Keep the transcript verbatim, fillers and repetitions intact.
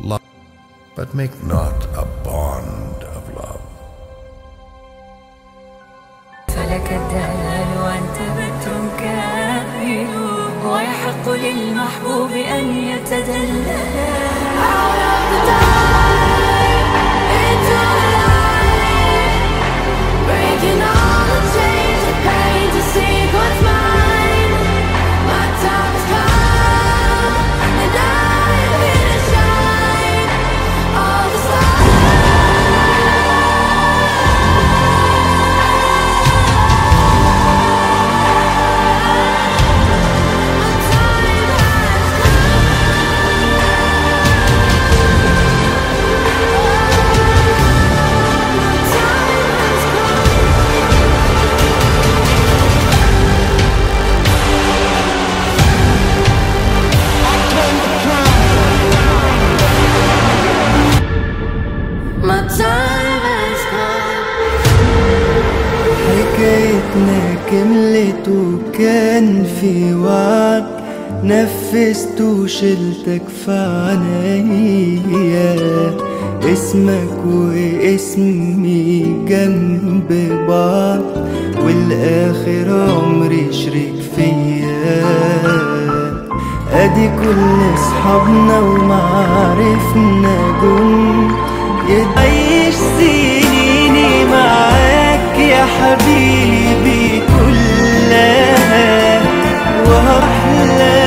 love, but make not a bond of love. فلك الدلال وأنت بدر كامل، ويحق للمحبوب أن يتدلل. حكايتنا كملت وكان في وعد، نفذت وشلتك في عنايا. اسمك واسمي جنب بعض، والاخر عمري شريك فيا. ادي كل اصحابنا ومعارفنا جم، يعيش سنيني معاك يا حبيبي كلها، واحلى